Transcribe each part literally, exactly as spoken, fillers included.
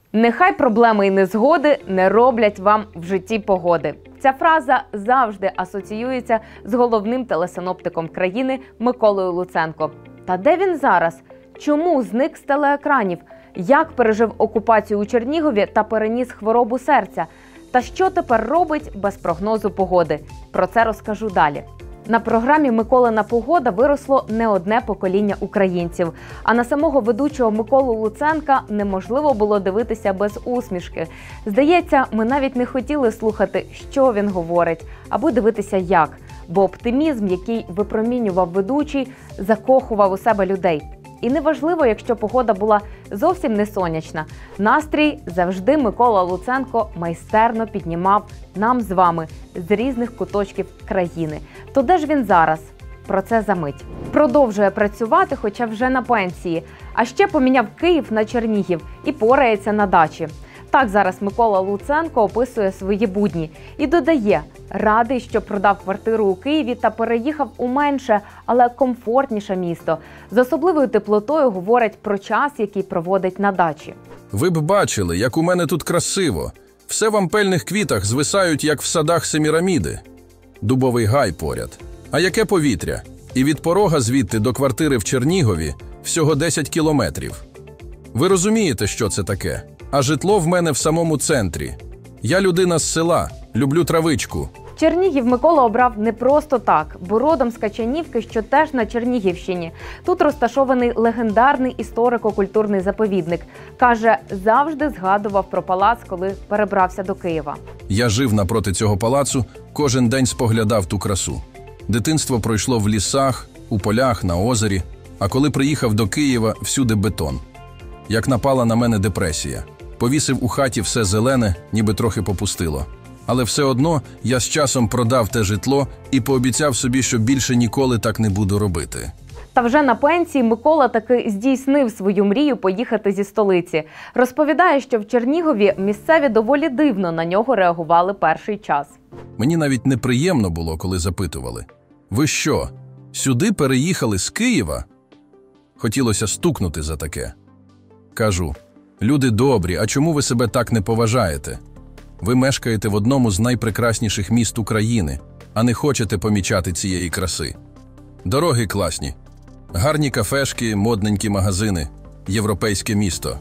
Нехай проблеми і незгоди не роблять вам в житті погоди. Ця фраза завжди асоціюється з головним телесиноптиком країни Миколою Луценко. Та де він зараз? Чому зник з телеекранів? Як пережив окупацію у Чернігові та переніс хворобу серця? Та що тепер робить без прогнозу погоди? Про це розкажу далі. На програмі «Миколина погода» виросло не одне покоління українців. А на самого ведучого Миколу Луценка неможливо було дивитися без усмішки. Здається, ми навіть не хотіли слухати, що він говорить, аби дивитися як. Бо оптимізм, який випромінював ведучий, закохував у себе людей. І неважливо, якщо погода була зовсім не сонячна. Настрій завжди Микола Луценко майстерно піднімав нам з вами з різних куточків країни. То де ж він зараз? Про це за мить. Продовжує працювати, хоча вже на пенсії. А ще поміняв Київ на Чернігів і порається на дачі. Так зараз Микола Луценко описує свої будні і додає, радий, що продав квартиру у Києві та переїхав у менше, але комфортніше місто. З особливою теплотою говорить про час, який проводить на дачі. Ви б бачили, як у мене тут красиво. Все в ампельних квітах звисають, як в садах Семіраміди. Дубовий гай поряд. А яке повітря? І від порога звідти до квартири в Чернігові всього десять кілометрів. Ви розумієте, що це таке? А житло в мене в самому центрі. Я людина з села, люблю травичку. Чернігів Микола обрав не просто так, бо родом з Качанівки, що теж на Чернігівщині. Тут розташований легендарний історико-культурний заповідник. Каже, завжди згадував про палац, коли перебрався до Києва. Я жив напроти цього палацу, кожен день споглядав ту красу. Дитинство пройшло в лісах, у полях, на озері. А коли приїхав до Києва, всюди бетон. Як напала на мене депресія. Повісив у хаті все зелене, ніби трохи попустило. Але все одно я з часом продав те житло і пообіцяв собі, що більше ніколи так не буду робити. Та вже на пенсії Микола таки здійснив свою мрію поїхати зі столиці. Розповідає, що в Чернігові місцеві доволі дивно на нього реагували перший час. Мені навіть неприємно було, коли запитували. Ви що, сюди переїхали з Києва? Хотілося стукнути за таке. Кажу, люди добрі, а чому ви себе так не поважаєте? Ви мешкаєте в одному з найпрекрасніших міст України, а не хочете помічати цієї краси. Дороги класні, гарні кафешки, модненькі магазини, європейське місто.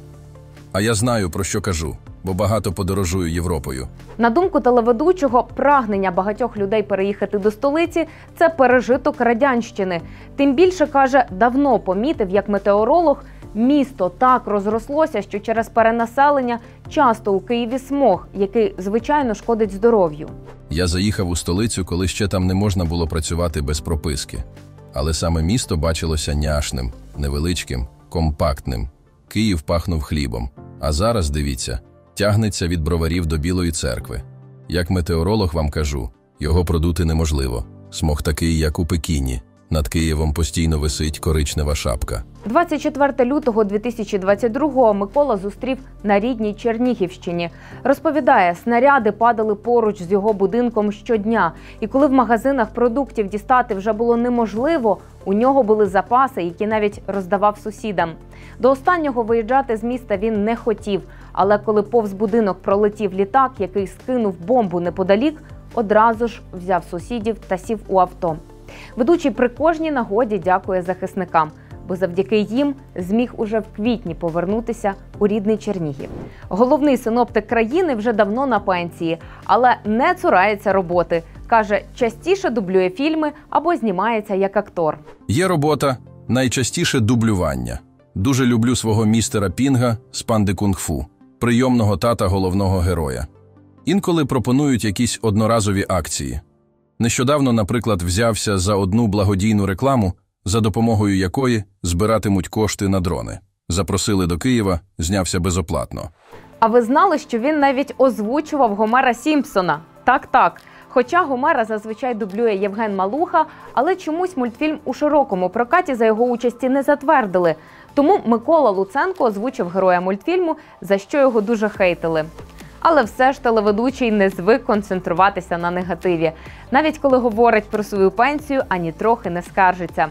А я знаю, про що кажу, бо багато подорожую Європою. На думку телеведучого, прагнення багатьох людей переїхати до столиці – це пережиток радянщини. Тим більше, каже, давно помітив, як метеоролог, місто так розрослося, що через перенаселення часто у Києві смог, який, звичайно, шкодить здоров'ю. Я заїхав у столицю, коли ще там не можна було працювати без прописки. Але саме місто бачилося няшним, невеличким, компактним. Київ пахнув хлібом. А зараз, дивіться, тягнеться від Броварів до Білої церкви. Як метеоролог вам кажу, його продути неможливо. Смог такий, як у Пекіні. Над Києвом постійно висить коричнева шапка. двадцять четвертого лютого дві тисячі двадцять другого Микола зустрів на рідній Чернігівщині. Розповідає, снаряди падали поруч з його будинком щодня. І коли в магазинах продуктів дістати вже було неможливо, у нього були запаси, які навіть роздавав сусідам. До останнього виїжджати з міста він не хотів. Але коли повз будинок пролетів літак, який скинув бомбу неподалік, одразу ж взяв сусідів та сів у авто. Ведучий при кожній нагоді дякує захисникам, бо завдяки їм зміг уже в квітні повернутися у рідний Чернігів. Головний синоптик країни вже давно на пенсії, але не цурається роботи. Каже, частіше дублює фільми або знімається як актор. Є робота, найчастіше дублювання. Дуже люблю свого містера Пінга з «Панди Кунг-фу», прийомного тата головного героя. Інколи пропонують якісь одноразові акції. Нещодавно, наприклад, взявся за одну благодійну рекламу, за допомогою якої збиратимуть кошти на дрони. Запросили до Києва, знявся безоплатно. А ви знали, що він навіть озвучував Гомера Сімпсона? Так-так. Хоча Гомера зазвичай дублює Євген Малуха, але чомусь мультфільм у широкому прокаті за його участі не затвердили. Тому Микола Луценко озвучив героя мультфільму, за що його дуже хейтили. Але все ж телеведучий не звик концентруватися на негативі. Навіть коли говорить про свою пенсію, ані трохи не скаржиться.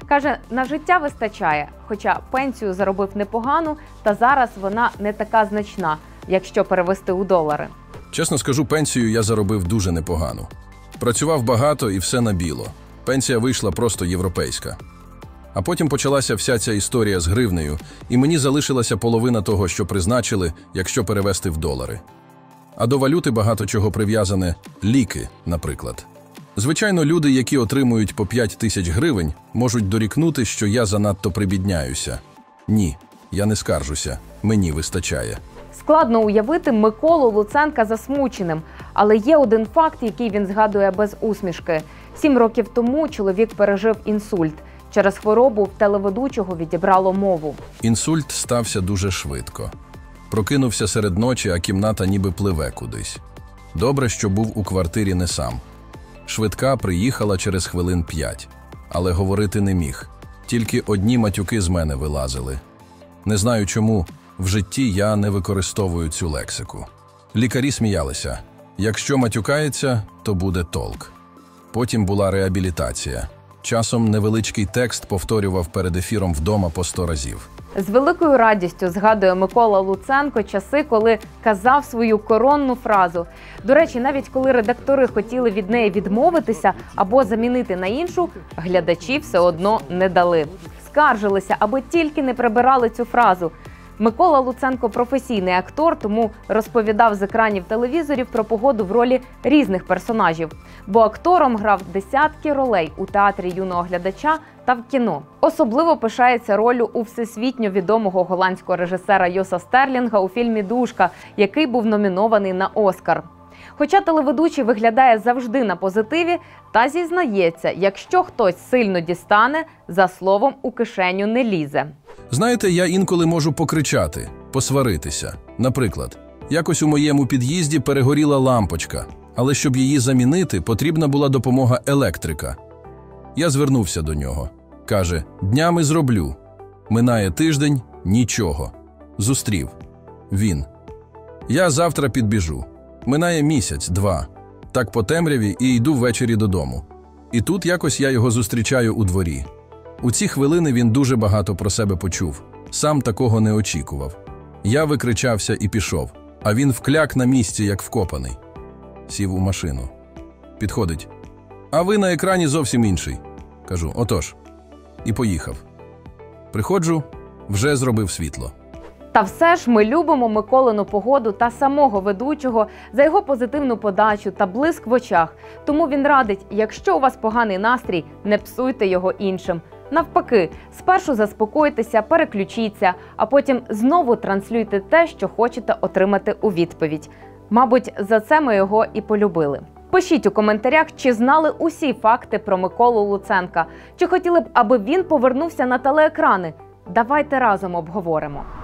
Каже, на життя вистачає, хоча пенсію заробив непогану, та зараз вона не така значна, якщо перевести у долари. Чесно скажу, пенсію я заробив дуже непогано. Працював багато і все на біло. Пенсія вийшла просто європейська. А потім почалася вся ця історія з гривнею, і мені залишилася половина того, що призначили, якщо перевести в долари. А до валюти багато чого прив'язане – ліки, наприклад. Звичайно, люди, які отримують по п'ять тисяч гривень, можуть дорікнути, що я занадто прибідняюся. Ні, я не скаржуся, мені вистачає. Складно уявити Миколу Луценка засмученим, але є один факт, який він згадує без усмішки. Сім років тому чоловік пережив інсульт. Через хворобу в телеведучого відібрало мову. Інсульт стався дуже швидко. Прокинувся серед ночі, а кімната ніби пливе кудись. Добре, що був у квартирі не сам. Швидка приїхала через хвилин п'ять, але говорити не міг. Тільки одні матюки з мене вилазили. Не знаю чому, в житті я не використовую цю лексику. Лікарі сміялися. Якщо матюкається, то буде толк. Потім була реабілітація. Часом невеличкий текст повторював перед ефіром вдома по сто разів. З великою радістю згадує Микола Луценко часи, коли казав свою коронну фразу. До речі, навіть коли редактори хотіли від неї відмовитися або замінити на іншу, глядачі все одно не дали. Скаржилися, аби тільки не прибирали цю фразу. Микола Луценко – професійний актор, тому розповідав з екранів телевізорів про погоду в ролі різних персонажів. Бо актором грав десятки ролей у театрі юного глядача та в кіно. Особливо пишається роллю у всесвітньо відомого голландського режисера Йоса Стерлінга у фільмі «Душка», який був номінований на «Оскар». Хоча телеведучий виглядає завжди на позитиві, та зізнається, якщо хтось сильно дістане, за словом у кишеню не лізе. Знаєте, я інколи можу покричати, посваритися. Наприклад, якось у моєму під'їзді перегоріла лампочка, але щоб її замінити, потрібна була допомога електрика. Я звернувся до нього. Каже, днями зроблю. Минає тиждень – нічого. Зустрів. Він. Я завтра підбіжу. Минає місяць, два. Так по темряві і йду ввечері додому. І тут якось я його зустрічаю у дворі. У ці хвилини він дуже багато про себе почув. Сам такого не очікував. Я викричався і пішов, а він вкляк на місці, як вкопаний. Сів у машину. Підходить. А ви на екрані зовсім інший. Кажу, отож. І поїхав. Приходжу, вже зробив світло. Та все ж ми любимо Миколину погоду та самого ведучого за його позитивну подачу та блиск в очах. Тому він радить, якщо у вас поганий настрій, не псуйте його іншим. Навпаки, спершу заспокойтеся, переключіться, а потім знову транслюйте те, що хочете отримати у відповідь. Мабуть, за це ми його і полюбили. Пишіть у коментарях, чи знали усі факти про Миколу Луценка, чи хотіли б, аби він повернувся на телеекрани. Давайте разом обговоримо.